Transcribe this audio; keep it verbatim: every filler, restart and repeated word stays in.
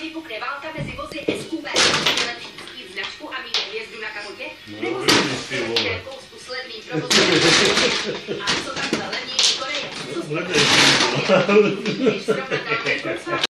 vypukne válka mezi vozy S U V, lepší ctít značku a mít hvězdu na kapotě, nebo si nějakou s sledným provozem. A co takhle levnější Koreje? Co s tím? Když srovnatelný